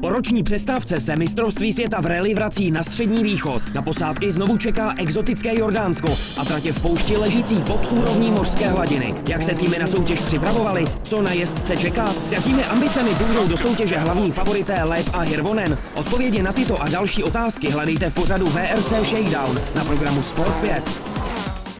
Po roční přestávce se mistrovství světa v rally vrací na Střední východ. Na posádky znovu čeká exotické Jordánsko a tratě v poušti ležící pod úrovní mořské hladiny. Jak se týmy na soutěž připravovaly? Co na jezdce čeká? S jakými ambicemi půjdou do soutěže hlavní favorité Leib a Hirvonen? Odpovědi na tyto a další otázky hledejte v pořadu VRC Shakedown na programu Sport 5.